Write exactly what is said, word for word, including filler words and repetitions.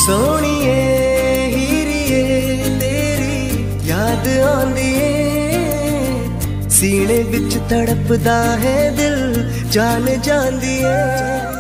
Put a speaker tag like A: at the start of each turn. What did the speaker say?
A: सोहणीए हीरीए तेरी याद आंदी ए सीने विच तड़पदा है दिल जान जांदी है।